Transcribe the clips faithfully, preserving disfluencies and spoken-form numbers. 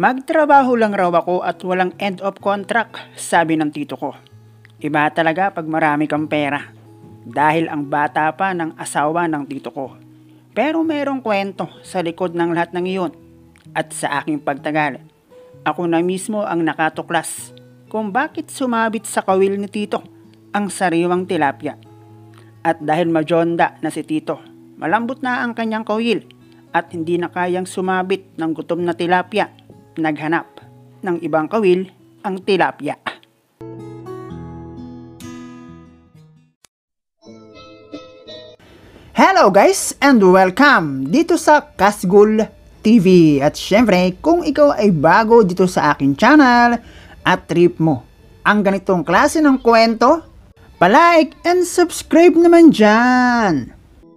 Magtrabaho lang raw ako at walang end of contract, sabi ng tito ko. Iba talaga pag marami kang pera. Dahil ang bata pa ng asawa ng tito ko. Pero merong kwento sa likod ng lahat ng iyon. At sa aking pagtagal, ako na mismo ang nakatuklas kung bakit sumabit sa kawil ni tito ang sariwang tilapia. At dahil majonda na si tito, malambot na ang kanyang kawil at hindi na kayang sumabit ng gutom na tilapia. Naghanap ng ibang kawil ang tilapia. Hello guys and welcome dito sa Kasgul T V. At syempre kung ikaw ay bago dito sa akin channel at trip mo ang ganitong klase ng kwento, palike and subscribe naman dyan.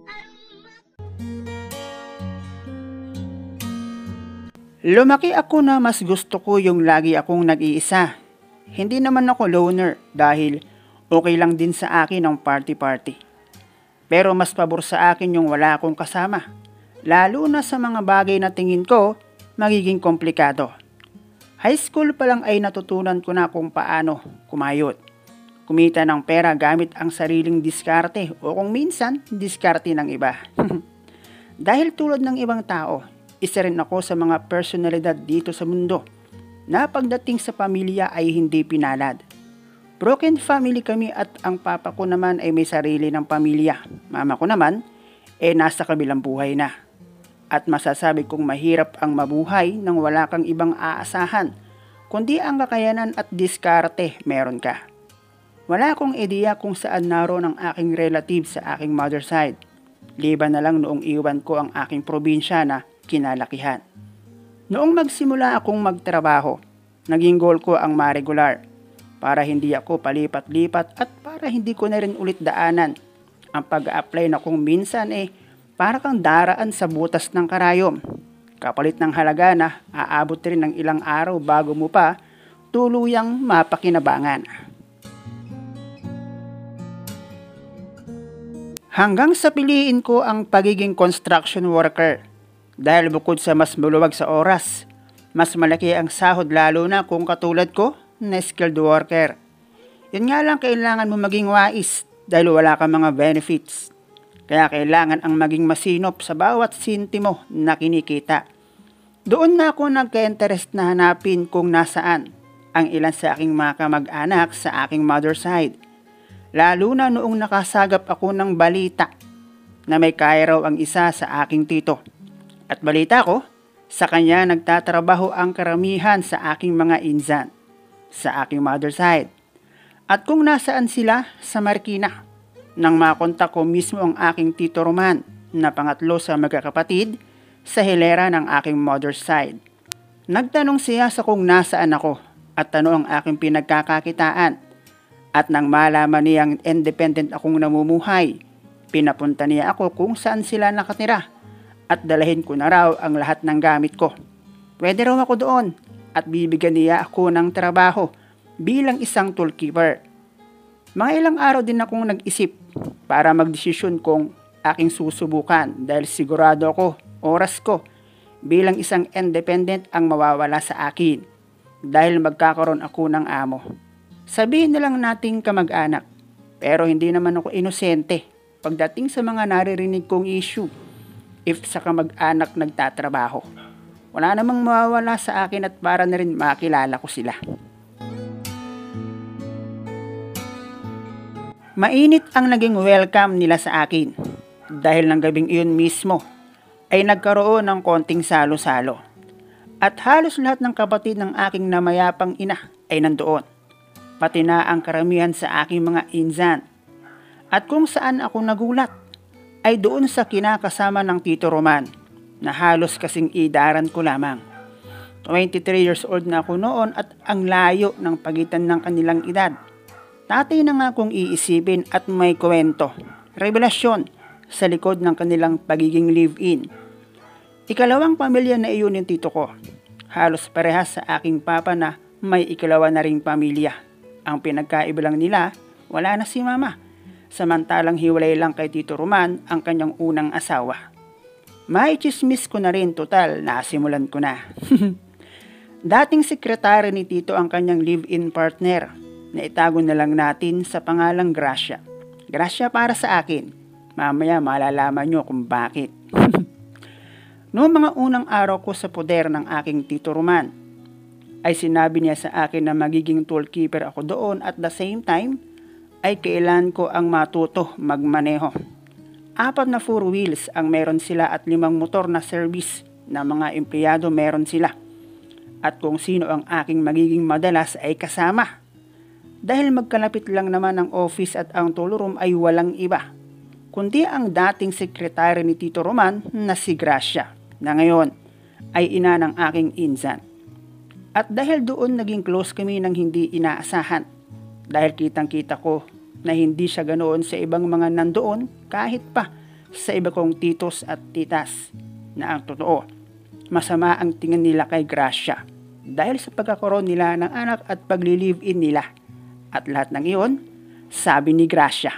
Lumaki ako na mas gusto ko yung lagi akong nag-iisa. Hindi naman ako loner dahil okay lang din sa akin ang party-party. Pero mas pabor sa akin yung wala akong kasama. Lalo na sa mga bagay na tingin ko magiging komplikado. High school pa lang ay natutunan ko na kung paano kumayod. Kumita ng pera gamit ang sariling diskarte o kung minsan diskarte ng iba. Dahil tulad ng ibang tao, isa rin ako sa mga personalidad dito sa mundo na pagdating sa pamilya ay hindi pinalad. Broken family kami at ang papa ko naman ay may sarili ng pamilya. Mama ko naman ay eh, nasa kabilang buhay na. At masasabi kong mahirap ang mabuhay nang wala kang ibang aasahan, kundi ang kakayanan at diskarte meron ka. Wala akong ideya kung saan naroon ang aking relative sa aking mother side. Liban na lang noong iwan ko ang aking probinsya na kinalakihan. Noong magsimula akong magtrabaho, naging goal ko ang ma-regular para hindi ako palipat-lipat at para hindi ko na rin ulit daanan ang pag-apply na kung minsan eh para kang daraan sa butas ng karayom. Kapalit ng halaga na aabot rin ng ilang araw bago mo pa tuluyang mapakinabangan. Hanggang sa piliin ko ang pagiging construction worker. Dahil bukod sa mas maluwag sa oras, mas malaki ang sahod lalo na kung katulad ko na skilled worker. Yun nga lang kailangan mo maging wais dahil wala kang mga benefits. Kaya kailangan ang maging masinop sa bawat sintimo na kinikita. Doon na ako nagka-interest na hanapin kung nasaan ang ilan sa aking mga kamag-anak sa aking mother side. Lalo na noong nakasagap ako ng balita na may kaya raw ang isa sa aking tito. At balita ko, sa kanya nagtatrabaho ang karamihan sa aking mga insan, sa aking mother side. At kung nasaan sila, sa Marikina, nang makontak ko mismo ang aking tito Roman, na pangatlo sa magkakapatid, sa hilera ng aking mother side. Nagtanong siya sa kung nasaan ako, at ano ang aking pinagkakakitaan. At nang malaman niyang independent akong namumuhay, pinapunta niya ako kung saan sila nakatira. At dalahin ko na raw ang lahat ng gamit ko. Pwede raw ako doon at bibigyan niya ako ng trabaho bilang isang toolkeeper. Mga ilang araw din akong nag-isip para magdesisyon kung aking susubukan dahil sigurado ako, oras ko bilang isang independent ang mawawala sa akin dahil magkakaroon ako ng amo. Sabihin na lang nating kamag-anak pero hindi naman ako inosente pagdating sa mga naririnig kong issue. If sa kamag-anak nagtatrabaho, wala namang mawawala sa akin at para na rin makilala ko sila. Mainit ang naging welcome nila sa akin dahil ng gabing iyon mismo ay nagkaroon ng konting salo-salo. At halos lahat ng kapatid ng aking namayapang ina ay nandoon, pati na ang karamihan sa aking mga insan. At kung saan ako nagulat, ay doon sa kinakasama ng tito Roman na halos kasing idaran ko lamang. twenty-three years old na ako noon at ang layo ng pagitan ng kanilang edad. Tatay na nga kung iisipin at may kwento, revelasyon sa likod ng kanilang pagiging live-in. Ikalawang pamilya na iyon ng tito ko. Halos parehas sa aking papa na may ikalawa na ring pamilya. Ang pinagkaiba lang nila, wala na si mama. Samantalang hiwalay lang kay Tito Roman ang kanyang unang asawa. May chismis ko na rin, total, nasimulan ko na. Dating sekretary ni Tito ang kanyang live-in partner na itago na lang natin sa pangalang Gracia. Gracia para sa akin. Mamaya malalaman nyo kung bakit. Noong mga unang araw ko sa poder ng aking Tito Roman, ay sinabi niya sa akin na magiging tollkeeper ako doon at the same time ay kailan ko ang matuto magmaneho. Apat na four wheels ang meron sila at limang motor na service na mga empleyado meron sila. At kung sino ang aking magiging madalas ay kasama. Dahil magkalapit lang naman ang office at ang toll room ay walang iba, kundi ang dating sekretary ni Tito Roman na si Gracia, na ngayon ay ina ng aking insan. At dahil doon naging close kami ng hindi inaasahan, dahil kitang-kita ko na hindi siya ganoon sa ibang mga nandoon kahit pa sa iba kong titos at titas, na ang totoo, masama ang tingin nila kay Gracia dahil sa pagkakaroon nila ng anak at pagli-live-in nila. At lahat ng iyon, sabi ni Gracia.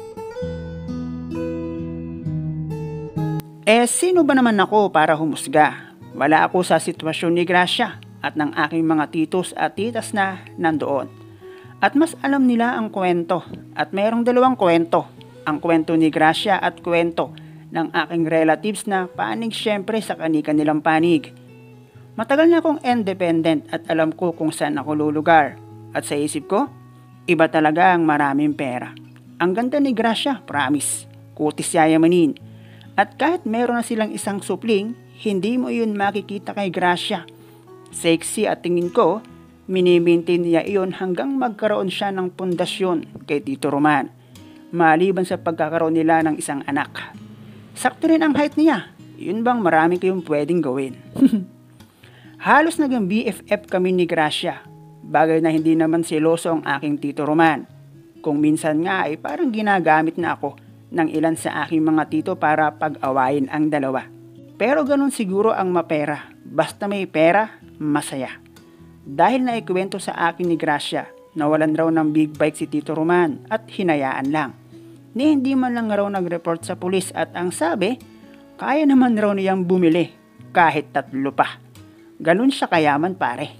Eh, sino ba naman ako para humusga? Wala ako sa sitwasyon ni Gracia at ng aking mga titos at titas na nandoon. At mas alam nila ang kwento. At mayroong dalawang kwento. Ang kwento ni Gracia at kwento ng aking relatives na panig syempre sa kani-kanilang panig. Matagal na akong independent at alam ko kung saan ako lulugar. At sa isip ko, iba talaga ang maraming pera. Ang ganda ni Gracia, promise. Kutis yayamanin. At kahit meron na silang isang supling, hindi mo yun makikita kay Gracia. Sexy at tingin ko, minimaintain niya iyon hanggang magkaroon siya ng pundasyon kay Tito Roman. Maliban sa pagkakaroon nila ng isang anak. Sakto rin ang height niya. Yun bang marami kayong pwedeng gawin? Halos naging B F F kami ni Gracia. Bagay na hindi naman seloso ang aking Tito Roman. Kung minsan nga ay parang ginagamit na ako ng ilan sa aking mga tito para pag-awayin ang dalawa. Pero ganun siguro ang mapera. Basta may pera, masaya. Dahil naikwento sa akin ni Gracia, nawalan raw ng big bike si Tito Roman at hinayaan lang. Ni hindi man lang raw nag-report sa pulis at ang sabi, kaya naman raw niyang bumili kahit tatlo pa. Ganun siya kayaman pare.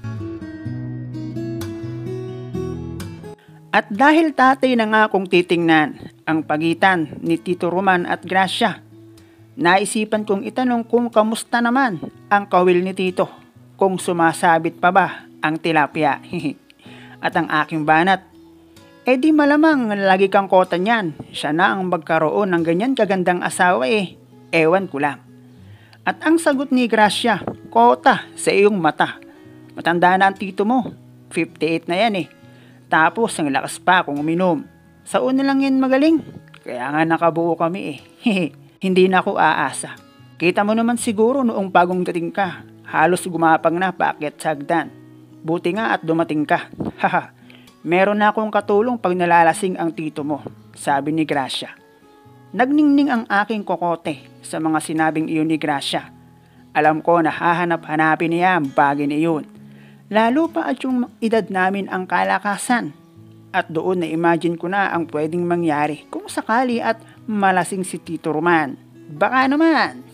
At dahil tatay na nga kung titingnan ang pagitan ni Tito Roman at Gracia, naisipan kong itanong kung kamusta naman ang kawil ni Tito, kung sumasabit pa ba ang tilapia. At ang aking banat, eh di malamang lagi kang kota niyan, siya na ang magkaroon ng ganyan kagandang asawa eh, ewan ko lang. At ang sagot ni Gracia, kota sa iyong mata. Matanda na ang tito mo, fifty-eight na yan eh. Tapos ang lakas pa kung uminom. Sa una lang yan magaling. Kaya nga nakabuo kami eh. Hindi na ako aasa. Kita mo naman siguro noong bagong dating ka. Halos gumapang na paakyat sa hagdan. Buti nga at dumating ka. Haha. Meron na akong katulong pag nalalasing ang tito mo. Sabi ni Gracia. Nagningning ang aking kokote sa mga sinabing iyon ni Gracia. Alam ko na hahanap-hanapin niya ang bagay na iyon. Lalo pa at yung edad namin ang kalakasan. At doon na imagine ko na ang pwedeng mangyari kung sakali at malasing si Tito Roman. Baka naman.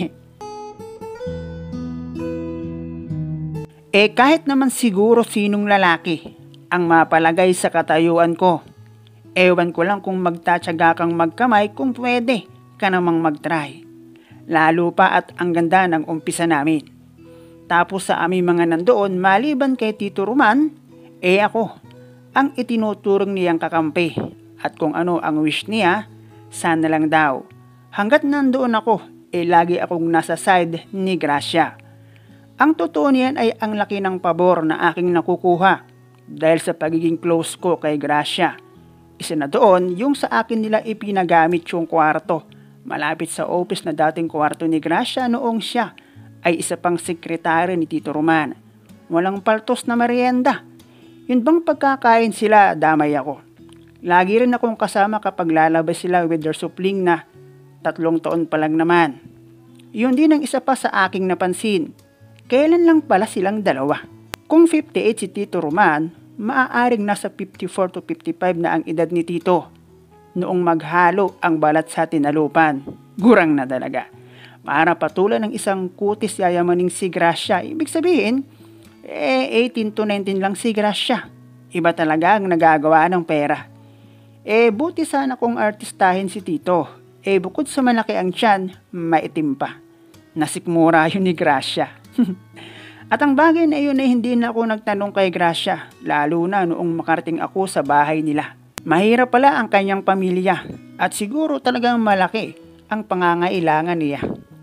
Eh kahit naman siguro sinong lalaki ang mapalagay sa katayuan ko. Ewan ko lang kung magtatsaga kang magkamay kung pwede ka namang mag-try. Lalo pa at ang ganda ng umpisa namin. Tapos sa aming mga nandoon maliban kay Tito Roman, eh ako ang itinuturong niyang kakampi. At kung ano ang wish niya, sana lang daw. Hanggat nandoon ako, eh lagi akong nasa side ni Gracia. Ang totoo niyan ay ang laki ng pabor na aking nakukuha dahil sa pagiging close ko kay Gracia. Isa na doon yung sa akin nila ipinagamit yung kwarto malapit sa office na dating kwarto ni Gracia noong siya ay isa pang sekretary ni Tito Roman. Walang paltos na merienda. Yun bang pagkakain sila, damay ako. Lagi rin akong kasama kapag lalabas sila with their supling na tatlong taon pa lang naman. Yun din ang isa pa sa aking napansin. Kailan lang pala silang dalawa? Kung fifty-eight si Tito Roman, maaaring nasa fifty-four to fifty-five na ang edad ni Tito. Noong maghalo ang balat sa tinalupan, gurang na talaga. Para patulan ng isang kutis yayamaning si Gracia, ibig sabihin, Eh, eighteen to nineteen lang si Gracia. Iba talaga ang nagagawa ng pera. Eh, buti sana kung artistahin si Tito. Eh, bukod sa malaki ang tiyan, maitim pa. Nasikmura yun ni Gracia. At ang bagay na yun ay hindi na ako nagtanong kay Gracia, lalo na noong makarating ako sa bahay nila. Mahirap pala ang kanyang pamilya at siguro talagang malaki ang pangangailangan niya.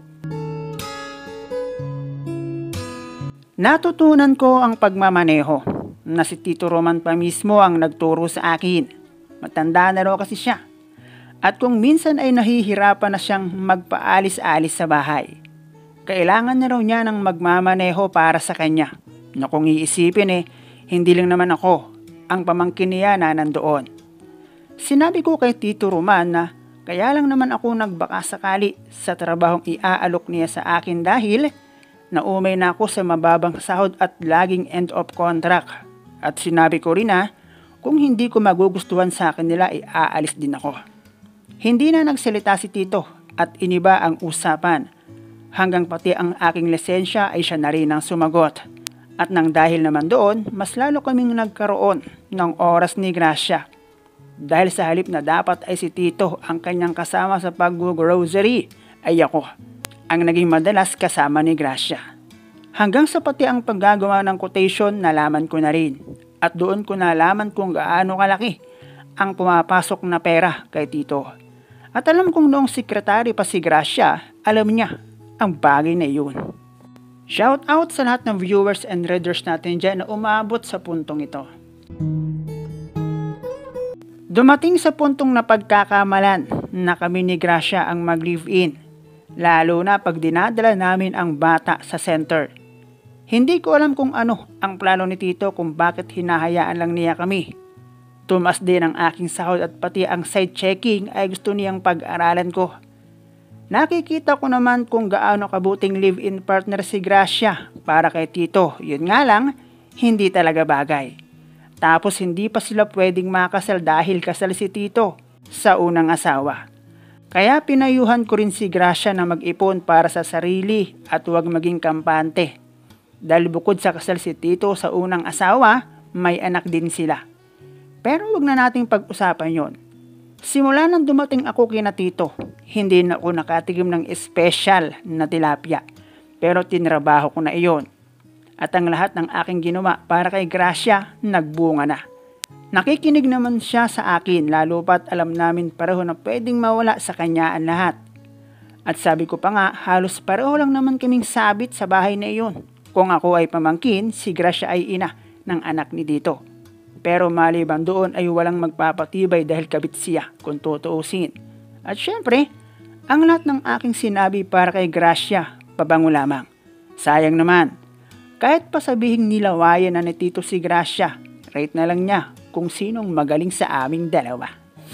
Natutunan ko ang pagmamaneho na si Tito Roman pa mismo ang nagturo sa akin. Matanda na raw kasi siya. At kung minsan ay nahihirapan na siyang magpaalis-alis sa bahay, kailangan na raw niya ng magmamaneho para sa kanya. Na kung iisipin eh, hindi lang naman ako ang pamangkin niya na nandoon. Sinabi ko kay Tito Roman na kaya lang naman ako nagbaka sakali sa trabahong iaalok niya sa akin dahil naumay na ako sa mababang sahod at laging end of contract. At sinabi ko rin na kung hindi ko magugustuhan sa akin nila ay aalis din ako. Hindi na nagsalita si Tito at iniba ang usapan. Hanggang pati ang aking lisensya ay siya na rin ang sumagot. At nang dahil naman doon, mas lalo kaming nagkaroon ng oras ni Gracia. Dahil sa halip na dapat ay si Tito ang kanyang kasama sa pag-grocery, ay ako ang naging madalas kasama ni Gracia. Hanggang sa pati ang paggagawa ng quotation nalaman ko na rin. At doon ko nalaman kung gaano kalaki ang pumapasok na pera kay Tito. At alam kong noong sekretary pa si Gracia, alam niya ang bagay na yun. Shout out sa lahat ng viewers and readers natin dyan na umabot sa puntong ito. Dumating sa puntong na pagkakamalan na kami ni Gracia ang mag-live-in. Lalo na pag dinadala namin ang bata sa center. Hindi ko alam kung ano ang plano ni Tito kung bakit hinahayaan lang niya kami. Tumas din ang aking sahod at pati ang side checking ay gusto niyang pag-aralan ko. Nakikita ko naman kung gaano kabuting live-in partner si Gracia para kay Tito. Yun nga lang, hindi talaga bagay. Tapos hindi pa sila pwedeng makasal dahil kasal si Tito sa unang asawa. Kaya pinayuhan ko rin si Gracia na mag-ipon para sa sarili at huwag maging kampante. Dahil bukod sa kasal si Tito sa unang asawa, may anak din sila. Pero huwag na nating pag-usapan yon. Simula nang dumating ako kina Tito, hindi na ako nakatigim ng espesyal na tilapia. Pero tinrabaho ko na iyon. At ang lahat ng aking ginawa para kay Gracia, nagbunga na. Nakikinig naman siya sa akin lalo pat alam namin pareho na pwedeng mawala sa kanya ang lahat. At sabi ko pa nga, halos pareho lang naman kaming sabit sa bahay na iyon. Kung ako ay pamangkin, si Gracia ay ina ng anak ni Tito. Pero maliban doon ay walang magpapatibay dahil kabit siya kung tutuusin. At syempre, ang lahat ng aking sinabi para kay Gracia, pabango lamang. Sayang naman, kahit pa sabihing nilawayan na ni Tito si Gracia, rate na lang niya kung sinong magaling sa aming dalawa.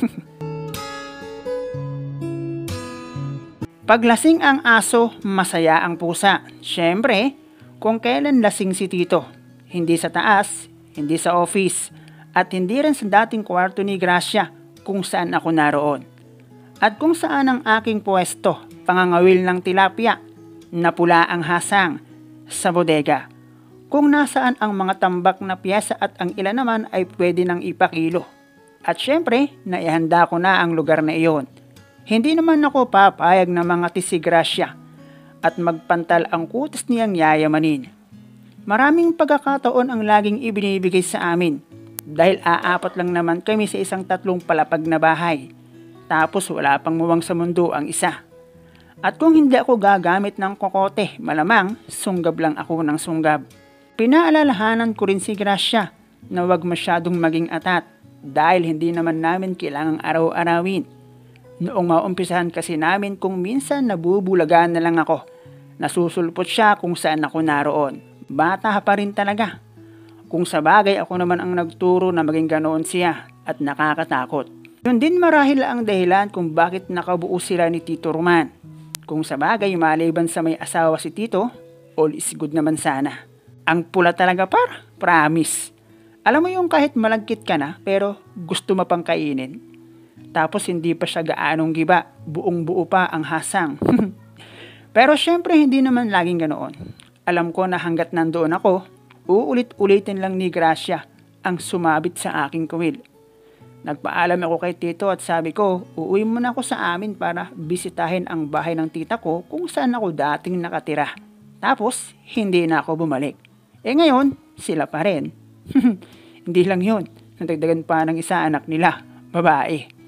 Paglasing ang aso, masaya ang pusa. Syempre, kung kailan lasing si Tito, hindi sa taas, hindi sa office, at hindi rin sa dating kwarto ni Gracia kung saan ako naroon. At kung saan ang aking pwesto, pangangawil ng tilapia, na pula ang hasang sa bodega. Kung nasaan ang mga tambak na piyesa at ang ilan naman ay pwede nang ipakilo. At syempre, naihanda ko na ang lugar na iyon. Hindi naman ako papayag na mga si Gracia at magpantal ang kutis niyang yayamanin. Maraming pagkakataon ang laging ibinibigay sa amin dahil aapat lang naman kami sa isang tatlong palapag na bahay. Tapos wala pang muwang sa mundo ang isa. At kung hindi ako gagamit ng kokote, malamang sunggab lang ako ng sunggab. Pinaalalahanan ko rin si Gracia na huwag masyadong maging atat dahil hindi naman namin kailangang araw-arawin. Noong maumpisahan kasi namin kung minsan nabubulagaan na lang ako. Nasusulpot siya kung saan ako naroon. Bata pa rin talaga. Kung sa bagay ako naman ang nagturo na maging ganoon siya at nakakatakot. Yun din marahil ang dahilan kung bakit nakabuo sila ni Tito Roman. Kung sa bagay maliban sa may asawa si Tito, all is good naman sana. Ang pula talaga par, promise. Alam mo yung kahit malagkit ka na pero gusto mo pang kainin. Tapos hindi pa siya gaanong giba, buong buo pa ang hasang. Pero syempre hindi naman laging ganoon. Alam ko na hanggat nandoon ako, uulit-ulitin lang ni Gracia ang sumabit sa aking kuwil. Nagpaalam ako kay Tito at sabi ko, uuwi muna ako sa amin para bisitahin ang bahay ng tita ko kung saan ako dating nakatira. Tapos, hindi na ako bumalik. Eh ngayon, sila pa rin. Hindi lang yun, nadagdagan pa ng isa anak nila, babae.